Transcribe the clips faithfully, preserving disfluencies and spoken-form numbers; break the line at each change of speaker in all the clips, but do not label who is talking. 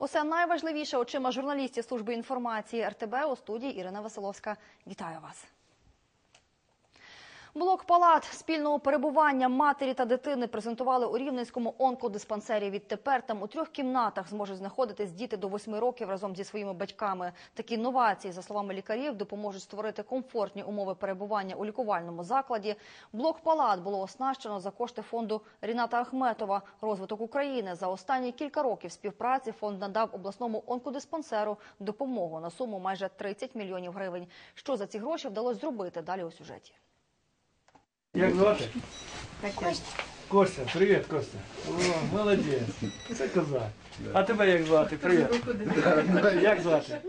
усе найважливіше очима журналістів служби інформації ер те бе, у студії Ірина Василовська. Вітаю вас. Блок палат спільного перебування матері та дитини презентували у Рівненському онкодиспансері. Відтепер там у трьох кімнатах зможуть знаходитись діти до восьми років разом зі своїми батьками. Такі новації, за словами лікарів, допоможуть створити комфортні умови перебування у лікувальному закладі. Блок палат було оснащено за кошти фонду Ріната Ахметова «Розвиток України». За останні кілька років співпраці фонд надав обласному онкодиспансеру допомогу на суму майже тридцять мільйонів гривень. Що за ці гроші вдалося зробити, далі у сюжеті.
Як звати? Костя. Костя, привіт, Костя. О, молодець. Це козак. А тебе як звати? Привіт. Як звати?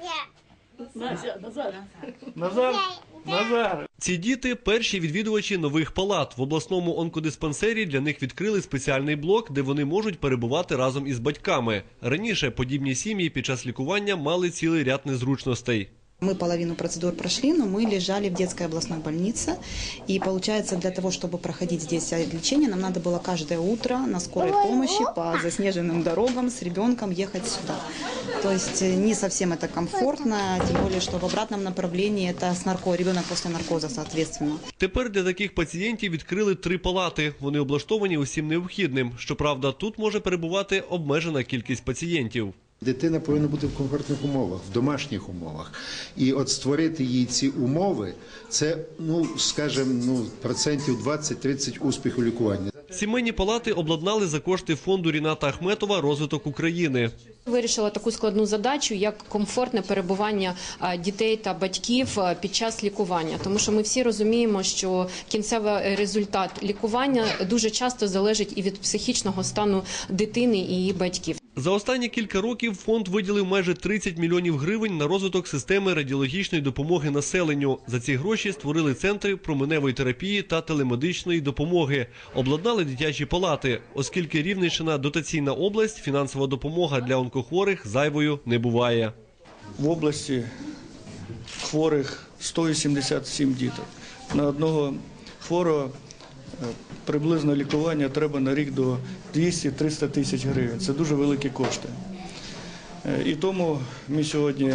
Назар. Назар. Назар? Назар.
Ці діти – перші відвідувачі нових палат. В обласному онкодиспансері для них відкрили спеціальний блок, де вони можуть перебувати разом із батьками. Раніше подібні сім'ї під час лікування мали цілий ряд незручностей.
Мы половину процедур прошли, но мы лежали в детской областной больнице. И получается, для того, чтобы проходить здесь лечение, нам надо было каждое утро на скорой помощи по заснеженным дорогам с ребенком ехать сюда. То есть не совсем это комфортно, тем более, что в обратном направлении это с нарко... ребенок после наркоза, соответственно.
Тепер для таких пацієнтів відкрили три палати. Вони облаштовані усім необхідним. Щоправда, тут може перебувати обмежена кількість пацієнтів.
Дитина повинна бути в комфортних умовах, в домашніх умовах. І от створити їй ці умови – це, ну, скажімо, ну, процентів двадцять-тридцять успіху лікування.
Сімейні палати обладнали за кошти фонду Ріната Ахметова «Розвиток України».
Вирішила таку складну задачу, як комфортне перебування дітей та батьків під час лікування. Тому що ми всі розуміємо, що кінцевий результат лікування дуже часто залежить і від психічного стану дитини і її батьків.
За останні кілька років фонд виділив майже тридцять мільйонів гривень на розвиток системи радіологічної допомоги населенню. За ці гроші створили центри променевої терапії та телемедичної допомоги. Обладнали дитячі палати. Оскільки Рівненщина – дотаційна область, фінансова допомога для онкохворих зайвою не буває.
В області хворих сто сімдесят сім діток. На одного хворого приблизно лікування треба на рік до двісті-триста тисяч гривень. Це дуже великі кошти. І тому ми сьогодні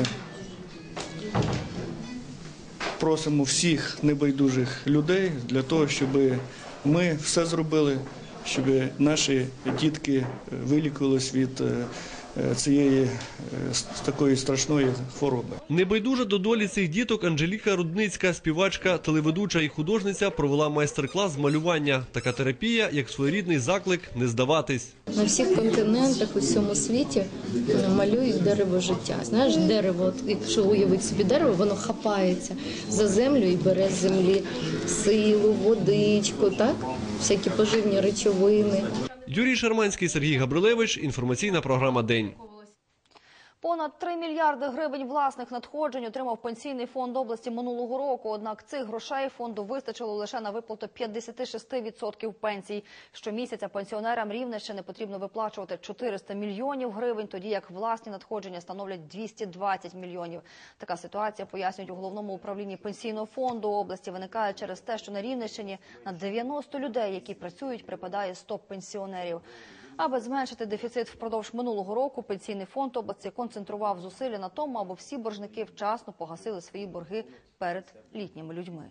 просимо всіх небайдужих людей для того, щоб ми все зробили, щоб наші дітки вилікувалися від цієї такої страшної хвороби.
Небайдужа до долі цих діток Анжеліка Рудницька, співачка, телеведуча і художниця, провела майстер-клас з малювання. Така терапія, як своєрідний заклик не здаватись.
На всіх континентах у всьому світі малюють дерево життя. Знаєш, дерево, якщо уявити собі дерево, воно хапається за землю і бере з землі силу, водичку, так? Всякі поживні речовини.
Юрій Шарманський, Сергій Габрилевич. Інформаційна програма «День».
Понад три мільярди гривень власних надходжень отримав Пенсійний фонд області минулого року. Однак цих грошей фонду вистачило лише на виплату п'ятдесят шість відсотків пенсій. Щомісяця пенсіонерам Рівненщини потрібно виплачувати чотириста мільйонів гривень, тоді як власні надходження становлять двісті двадцять мільйонів. Така ситуація, пояснюють у головному управлінні Пенсійного фонду області, виникає через те, що на Рівненщині на дев'яносто людей, які працюють, припадає сто пенсіонерів. Аби зменшити дефіцит впродовж минулого року, Пенсійний фонд області концентрував зусилля на тому, аби всі боржники вчасно погасили свої борги перед літніми людьми.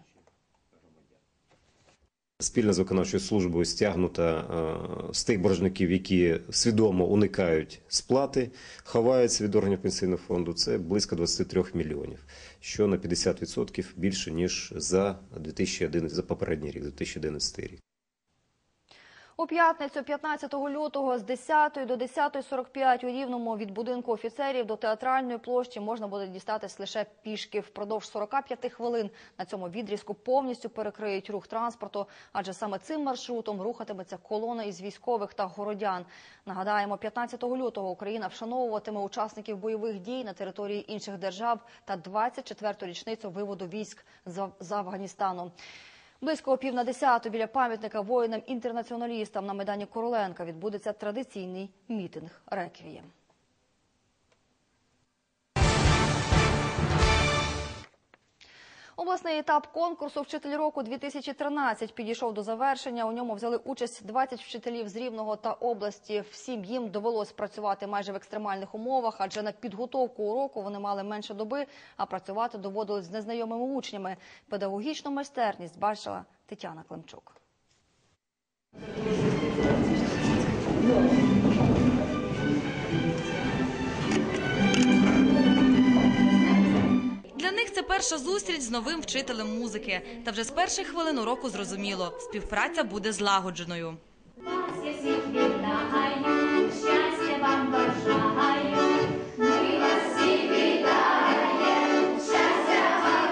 Спільно з виконавчою службою стягнуто з тих боржників, які свідомо уникають сплати, ховаються від органів Пенсійного фонду, це близько двадцяти трьох мільйонів, що на п'ятдесят відсотків більше, ніж за дві тисячі одинадцятий, за попередній рік, дві тисячі одинадцятий рік.
У п'ятницю, п'ятнадцятого лютого, з десятої до десятої сорок п'ять у Рівному від будинку офіцерів до Театральної площі можна буде дістатись лише пішки. Впродовж сорока п'яти хвилин на цьому відрізку повністю перекриють рух транспорту, адже саме цим маршрутом рухатиметься колона із військових та городян. Нагадаємо, п'ятнадцятого лютого Україна вшановуватиме учасників бойових дій на території інших держав та двадцять четверту річницю виводу військ з Афганістану. Близько о пів на десяту біля пам'ятника воїнам-інтернаціоналістам на Майдані Короленка відбудеться традиційний мітинг «Реквієм». Обласний етап конкурсу «Вчитель року-дві тисячі тринадцять» підійшов до завершення. У ньому взяли участь двадцять вчителів з Рівного та області. Всім їм довелось працювати майже в екстремальних умовах, адже на підготовку уроку вони мали менше доби, а працювати доводилось з незнайомими учнями. Педагогічну майстерність бачила Тетяна Климчук.
Для них це перша зустріч з новим вчителем музики. Та вже з перших хвилин уроку зрозуміло – співпраця буде злагодженою.
Щастя вам бажаю, ми вас всіх вітаємо, щастя вам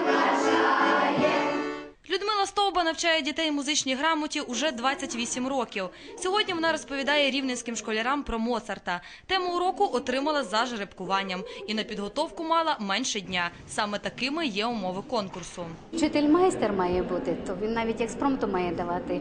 бажаємо.
Людмила Стовба навчає дітей музичній грамоті уже двадцять вісім років. Сьогодні вона розповідає рівненським школярам про Моцарта. Тему уроку отримала за жеребкуванням. І на підготовку мала менше дня. Саме такими є умови конкурсу.
Вчитель-майстер має бути, то він навіть експромту має давати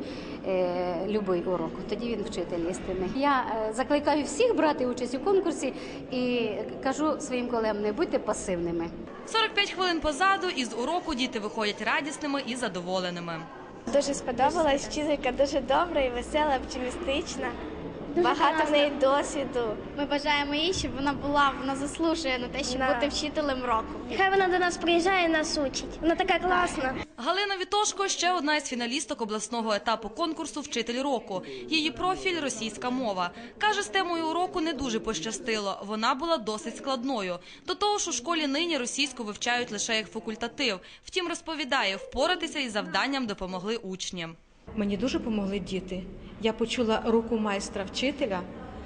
е, любий урок. Тоді він вчитель істинний. Я е, закликаю всіх брати участь у конкурсі і кажу своїм колегам, не будьте пасивними.
сорок п'ять хвилин позаду, із уроку діти виходять радісними і задоволеними.
Дуже сподобалась, вчителька дуже добра і весела, оптимістична. Багато в неї досвіду.
Ми бажаємо їй, щоб вона була, вона заслужує на те, щоб
Да.
бути вчителем року.
Хай вона до нас приїжджає і нас учить. Вона така класна.
Галина Вітошко – ще одна із фіналісток обласного етапу конкурсу «Вчитель року». Її профіль – російська мова. Каже, з темою уроку не дуже пощастило. Вона була досить складною. До того ж, у школі нині російську вивчають лише як факультатив. Втім, розповідає, впоратися із завданням допомогли учні.
Мені дуже допомогли діти. Я почула руку майстра-вчителя.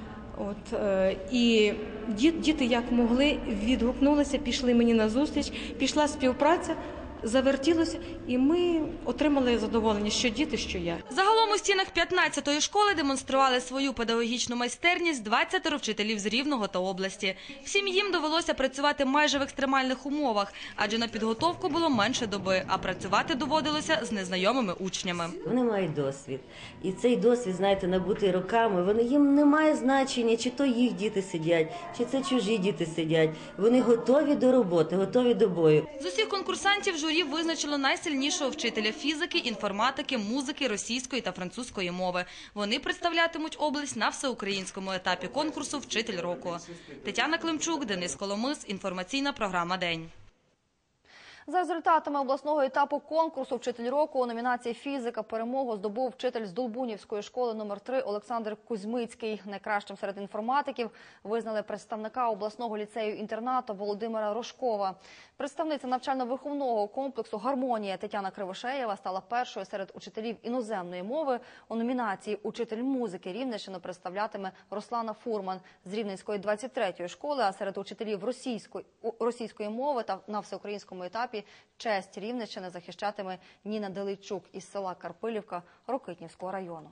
От, е, і діти, як могли, відгукнулися, пішли мені на зустріч, пішла співпраця, завертілося, і ми отримали задоволення, що діти, що я.
Загалом у стінах п'ятнадцятої школи демонстрували свою педагогічну майстерність двадцятеро вчителів з Рівного та області. Всім їм довелося працювати майже в екстремальних умовах, адже на підготовку було менше доби, а працювати доводилося з незнайомими учнями.
Вони мають досвід. І цей досвід, знаєте, набутий роками, вони, їм немає значення, чи то їх діти сидять, чи це чужі діти сидять. Вони готові до роботи, готові до бою.
З усіх конкурсантів журі визначило найсильнішого вчителя фізики, інформатики, музики, російської та французької мови. Вони представлятимуть область на всеукраїнському етапі конкурсу «Вчитель року». Тетяна Климчук, Денис Коломис, інформаційна програма «День».
За результатами обласного етапу конкурсу «Вчитель року» у номінації «Фізика» перемогу здобув вчитель з Долбунівської школи номер три Олександр Кузьмицький. Найкращим серед інформатиків визнали представника обласного ліцею-інтернату Володимира Рожкова. Представниця навчально-виховного комплексу «Гармонія» Тетяна Кривошеєва стала першою серед учителів іноземної мови. У номінації «Учитель музики» Рівненщину представлятиме Руслана Фурман з Рівненської двадцять третьої школи, а серед учителів російської, російської мови та на всеукраїнському етапі честь Рівненщини захищатиме Ніна Делийчук із села Карпилівка Рокитнівського району.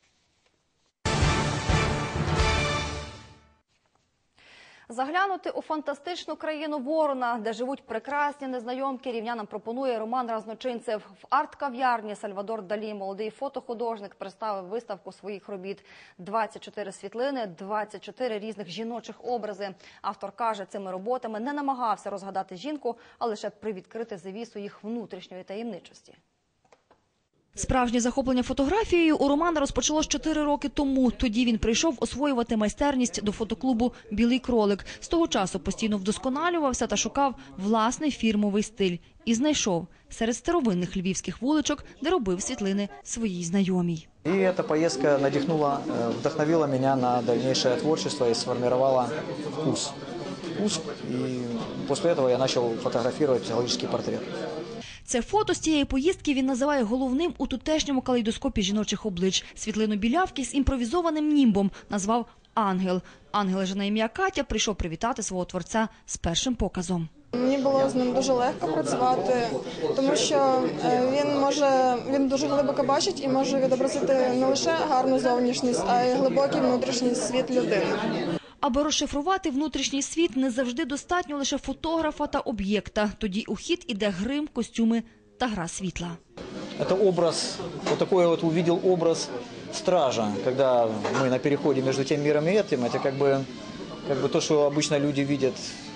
Заглянути у фантастичну країну Ворона, де живуть прекрасні незнайомки, рівнянам пропонує Роман Разночинцев. В арт-кав'ярні Сальвадор Далі молодий фотохудожник представив виставку своїх робіт. двадцять чотири світлини, двадцять чотири різних жіночих образи. Автор каже, цими роботами не намагався розгадати жінку, а лише привідкрити завісу їх внутрішньої таємничості. Справжнє захоплення фотографією у Романа розпочалось чотири роки тому. Тоді він прийшов освоювати майстерність до фотоклубу «Білий кролик». З того часу постійно вдосконалювався та шукав власний фірмовий стиль. І знайшов серед старовинних львівських вуличок, де робив світлини своїй знайомій.
И эта поездка надихнула, вдохновила меня на дальнейшее творчество и сформировала вкус. Вкус, и после этого я начал фотографировать психологический портрет.
Це фото з цієї поїздки він називає головним у тутешньому калейдоскопі жіночих облич. Світлину білявки з імпровізованим німбом назвав «Ангел». Ангел же на ім'я Катя прийшов привітати свого творця з першим показом.
Мені було з ним дуже легко працювати, тому що він може, він дуже глибоко бачить і може відобразити не лише гарну зовнішність, а й глибокий внутрішній світ людини.
Аби розшифрувати внутрішній світ, не завжди достатньо лише фотографа та об'єкта. Тоді у хід іде грим, костюми та гра світла.
Это образ, вот такой вот увидел образ стража, когда мы на переходе между тем миром и этим. Это как бы, как бы то, что обычно люди видят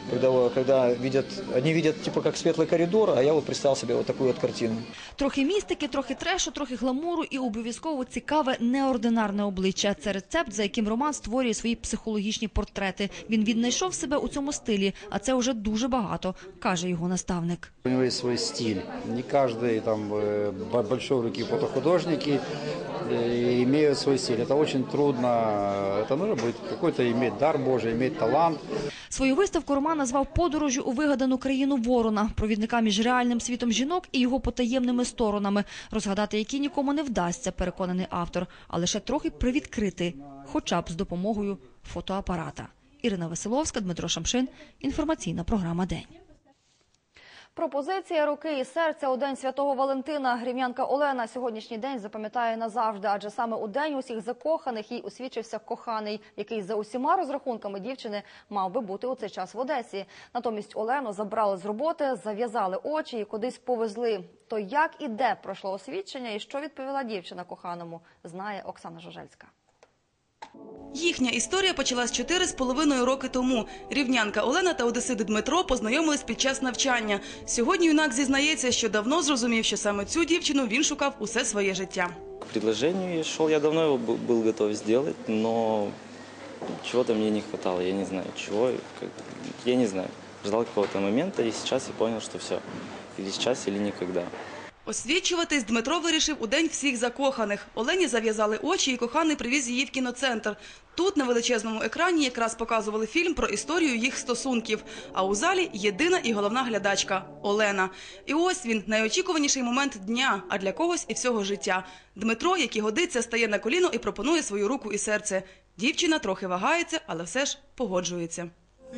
когда, когда видят, одни видят типа как светлый коридор, а я вот представил себе вот такую вот картину.
Трохи містики, трохи трешу, трохи гламуру і обов'язково цікаве неординарне обличчя. Це рецепт, за яким Роман створює свої психологічні портрети. Він віднайшов себе у цьому стилі, а це вже дуже багато, каже його наставник.
У него есть свой стиль. Не каждый там э, большой руки фотохудожники э, имеют свой стиль. Это очень трудно. Это нужно быть какой-то иметь дар Божий, иметь талант.
Свою виставку Роман назвав «Подорожю у вигадану країну Ворона», провідника між реальним світом жінок і його потаємними сторонами, розгадати які нікому не вдасться, переконаний автор, а лише трохи привідкрити, хоча б з допомогою фотоапарата. Ірина Веселовська, Дмитро Шамшин. Інформаційна програма «День». Пропозиція руки і серця у День Святого Валентина. Рівнянка Олена сьогоднішній день запам'ятає назавжди, адже саме у День усіх закоханих їй освідчився коханий, який за усіма розрахунками дівчини мав би бути у цей час в Одесі. Натомість Олену забрали з роботи, зав'язали очі і кудись повезли. То як і де пройшло освідчення і що відповіла дівчина коханому, знає Оксана Жожельська.
Їхня історія почалась чотири з половиною роки тому. Рівнянка Олена та одесит Дмитро познайомились під час навчання. Сьогодні юнак зізнається, що давно зрозумів, що саме цю дівчину він шукав усе своє життя.
К предложению шел, я давно его был готов сделать, но чего-то мне не хватало, я не знаю чего, я не знаю. Ждал какого-то момента и сейчас я понял, что все, или сейчас, или никогда.
Освідчуватись Дмитро вирішив у День всіх закоханих. Олені зав'язали очі і коханий привіз її в кіноцентр. Тут на величезному екрані якраз показували фільм про історію їх стосунків. А у залі єдина і головна глядачка – Олена. І ось він, найочікуваніший момент дня, а для когось і всього життя. Дмитро, як і годиться, стає на коліно і пропонує свою руку і серце. Дівчина трохи вагається, але все ж погоджується.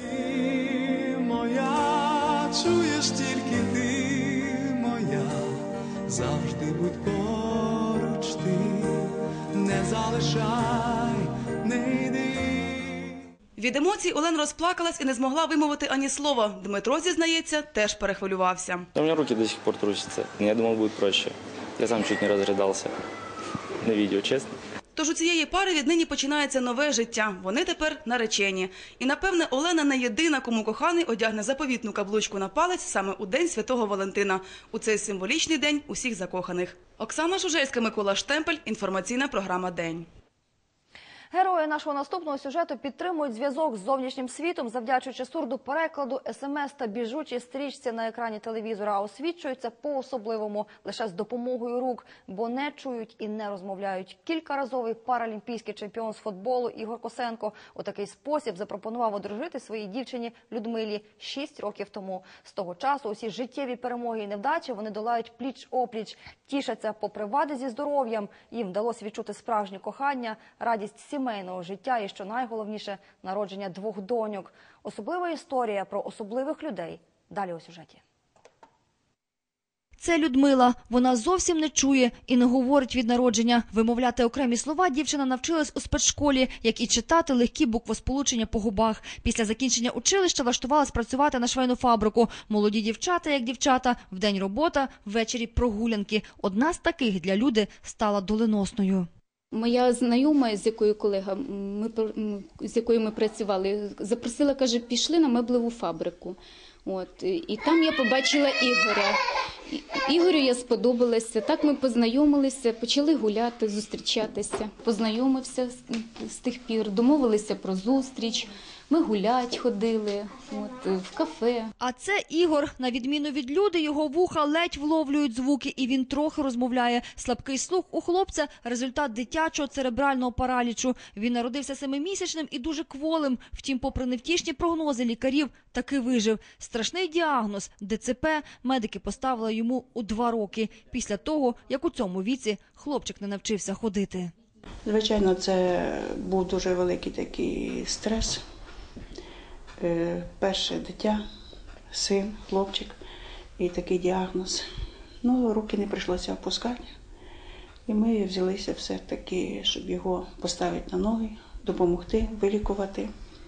Ти моя, чуєш тільки ти моя. Завжди будь поруч ти, не залишай, не йди.
Від емоцій Олена розплакалась і не змогла вимовити ані слова. Дмитро, зізнається, теж перехвилювався.
У меня руки до сих пор трусятся. Я думал, будет проще. Я сам чуть не разрыдался на видео, честно.
Тож у цієї пари віднині починається нове життя. Вони тепер наречені. І, напевне, Олена не єдина, кому коханий одягне заповітну каблучку на палець саме у День Святого Валентина. У цей символічний день усіх закоханих. Оксана Жужельська, Микола Штемпель. Інформаційна програма «День».
Герої нашого наступного сюжету підтримують зв'язок з зовнішнім світом, завдячуючи сурдоперекладу, смс та біжучій стрічці на екрані телевізора, а освічуються по-особливому лише з допомогою рук, бо не чують і не розмовляють. Кількаразовий паралімпійський чемпіон з футболу Ігор Косенко у такий спосіб запропонував одружити своїй дівчині Людмилі шість років тому. З того часу усі життєві перемоги і невдачі вони долають пліч-опліч, тішаться попри вади зі здоров'ям. Їм вдалося відчути справжнє кохання, радість сімейного життя і, що найголовніше, народження двох доньок. Особлива історія про особливих людей. Далі у сюжеті. Це Людмила. Вона зовсім не чує і не говорить від народження. Вимовляти окремі слова дівчина навчилась у спецшколі, як і читати легкі буквосполучення по губах. Після закінчення училища влаштувалась працювати на швейну фабрику. Молоді дівчата, як дівчата, вдень робота, ввечері прогулянки. Одна з таких для Люди стала доленосною.
Моя знайома, з якою колега, ми, з якою ми працювали, запросила, каже, пішли на меблеву фабрику. От, і там я побачила Ігоря. Ігорю я сподобалася, так ми познайомилися, почали гуляти, зустрічатися. Познайомився з, з тих пір, домовилися про зустріч. Ми гулять ходили, от, в кафе.
А це Ігор. На відміну від Люди, його вуха ледь вловлюють звуки, і він трохи розмовляє. Слабкий слух у хлопця – результат дитячого церебрального паралічу. Він народився семимісячним і дуже кволим. Втім, попри невтішні прогнози лікарів, таки вижив. Страшний діагноз – Д Ц П медики поставили йому у два роки, після того, як у цьому віці хлопчик не навчився ходити.
Звичайно, це був дуже великий такий стрес. Перше дитя, син, хлопчик і такий діагноз. Ну, руки не прийшлося опускати. І ми взялися все-таки, щоб його поставити на ноги, допомогти, вилікувати.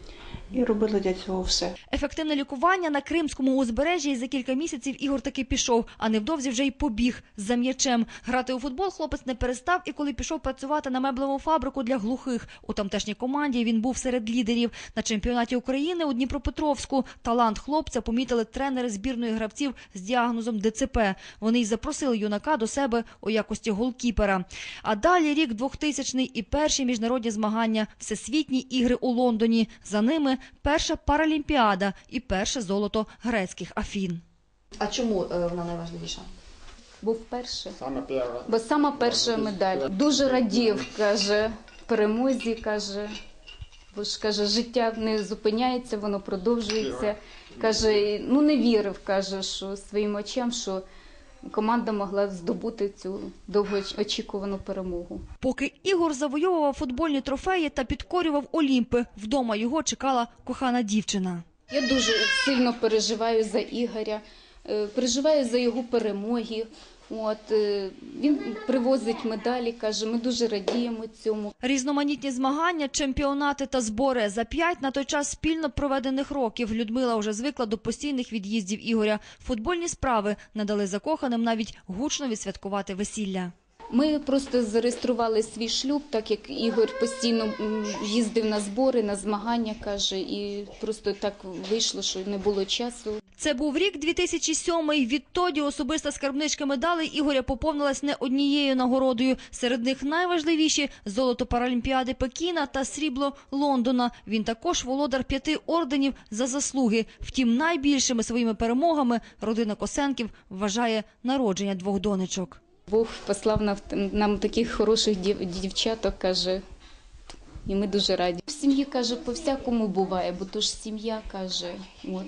І робили для цього все.
Ефективне лікування на Кримському узбережжі, і за кілька місяців Ігор таки пішов, а невдовзі вже й побіг за м'ячем. Грати у футбол хлопець не перестав, і коли пішов працювати на меблеву фабрику для глухих. У тамтешній команді він був серед лідерів. На чемпіонаті України у Дніпропетровську талант хлопця помітили тренери збірної гравців з діагнозом Де Це Пе. Вони й запросили юнака до себе у якості голкіпера. А далі рік двохтисячний і перші міжнародні змагання, всесвітні ігри у Лондоні. За ними перша паралімпіада і перше золото грецьких Афін.
А чому вона найважливіша? Був перший. Бо сама перша медаль. Дуже радів, каже, перемозі, каже. Бо ж, каже, життя не зупиняється, воно продовжується. Каже, ну не вірив, каже, що своїм очам, що команда могла здобути цю довгоочікувану перемогу.
Поки Ігор завойовував футбольні трофеї та підкорював Олімпи, вдома його чекала кохана дівчина.
Я дуже сильно переживаю за Ігоря, переживаю за його перемоги. От, він привозить медалі, каже, ми дуже радіємо цьому.
Різноманітні змагання, чемпіонати та збори. За п'ять на той час спільно проведених років Людмила вже звикла до постійних від'їздів Ігоря. Футбольні справи не дали закоханим навіть гучно відсвяткувати весілля.
Ми просто зареєстрували свій шлюб, так як Ігор постійно їздив на збори, на змагання, каже, і просто так вийшло, що не було часу.
Це був рік дві тисячі сьомий. Відтоді особиста скарбничка медалей Ігоря поповнилась не однією нагородою. Серед них найважливіші – золото Паралімпіади Пекіна та срібло Лондона. Він також володар п'яти орденів за заслуги. Втім, найбільшими своїми перемогами родина Косенків вважає народження двох донечок.
Бог послав нам таких хороших дівчаток, каже, і ми дуже раді. В сім'ї, каже, по-всякому буває, бо то ж сім'я, каже, от.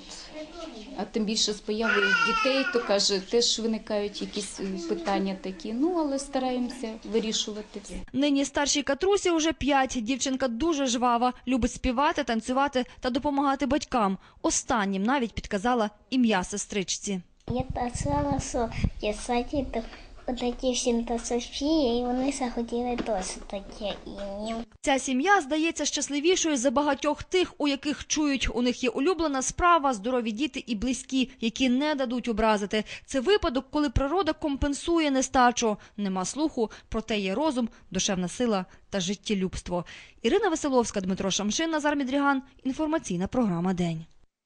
А тим більше з появою дітей, то, каже, теж виникають якісь питання такі, ну, але стараємося вирішувати все.
Нині старшій Катрусі вже п'ять. Дівчинка дуже жвава, любить співати, танцювати та допомагати батькам. Останнім навіть підказала ім'я сестричці.
Я писала, що я саді, такі всім та Софія, і вони захотіли теж таке ім'я.
Ця сім'я здається щасливішою за багатьох тих, у яких чують. У них є улюблена справа, здорові діти і близькі, які не дадуть образити. Це випадок, коли природа компенсує нестачу. Нема слуху, проте є розум, душевна сила та життєлюбство. Ірина Веселовська, Дмитро Шамшин, Назар Мідріган. Інформаційна програма «День».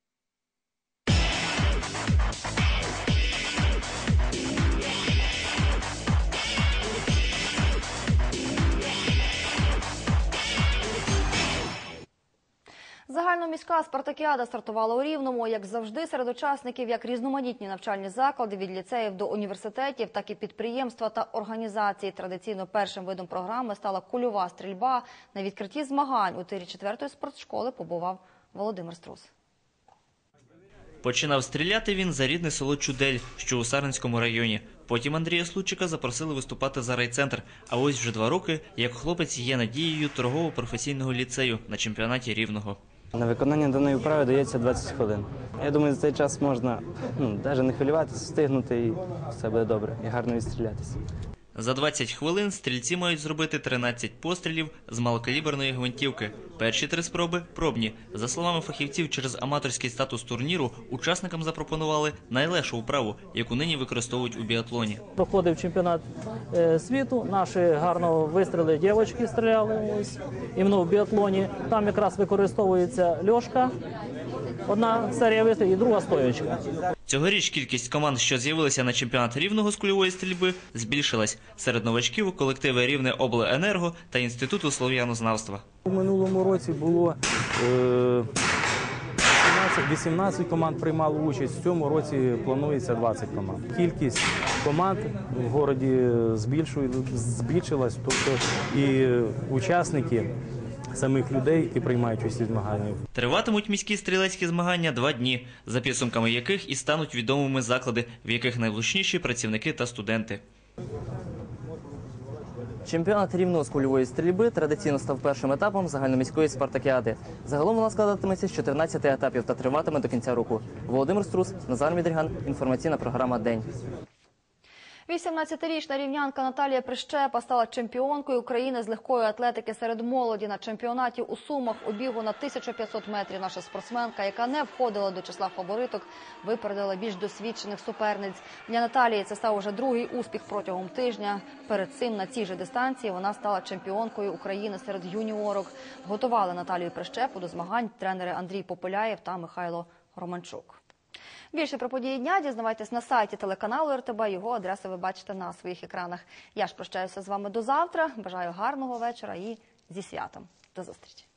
Загальноміська спартакіада стартувала у Рівному. Як завжди, серед учасників як різноманітні навчальні заклади від ліцеїв до університетів, так і підприємства та організації. Традиційно першим видом програми стала кульова стрільба. На відкритті змагань у тирі четвертої спортшколи побував Володимир Струс.
Починав стріляти він за рідне село Чудель, що у Сарненському районі. Потім Андрія Случика запросили виступати за райцентр. А ось вже два роки, як хлопець є надією торгово-професійного ліцею на чемпіонаті Рівного.
На виконання даної вправи дається двадцять хвилин. Я думаю, за цей час можна ну, навіть не хвилюватися, встигнути і все буде добре, і гарно відстрілятися.
За двадцять хвилин стрільці мають зробити тринадцять пострілів з малокаліберної гвинтівки. Перші три спроби – пробні. За словами фахівців, через аматорський статус турніру учасникам запропонували найлегшу вправу, яку нині використовують у біатлоні.
Проходив чемпіонат е, світу, наші гарно вистріли дівчатки стріляли ось, іменно в біатлоні. Там якраз використовується льошка, одна серія вистрілів і друга стоячка.
Цьогоріч кількість команд, що з'явилися на чемпіонат Рівного з кульової стрільби, збільшилась. Серед новачків – колективи Рівне обленерго та Інституту слов'янознавства.
У минулому році було е, вісімнадцять команд приймало участь, в цьому році планується двадцять команд. Кількість команд в місті збільшилась, тобто і учасники самих людей, які приймають участь у змаганнях.
Триватимуть міські стрілецькі змагання два дні, за підсумками яких і стануть відомими заклади, в яких найвлучніші працівники та студенти.
Чемпіонат Рівного з кульової стрільби традиційно став першим етапом загальноміської спартакіади. Загалом вона складатиметься з чотирнадцяти етапів та триватиме до кінця року. Володимир Струс, Назар Мідріган, інформаційна програма «День».
вісімнадцятирічна рівнянка Наталія Прищепа стала чемпіонкою України з легкої атлетики серед молоді. На чемпіонаті у Сумах у бігу на тисячу п'ятсот метрів наша спортсменка, яка не входила до числа фавориток, випередила більш досвідчених суперниць. Для Наталії це став уже другий успіх протягом тижня. Перед цим на цій же дистанції вона стала чемпіонкою України серед юніорок. Готували Наталію Прищепу до змагань тренери Андрій Пополяєв та Михайло Романчук. Більше про події дня дізнавайтесь на сайті телеканалу ер те бе. Його адреси ви бачите на своїх екранах. Я ж прощаюся з вами до завтра. Бажаю гарного вечора і зі святом. До зустрічі.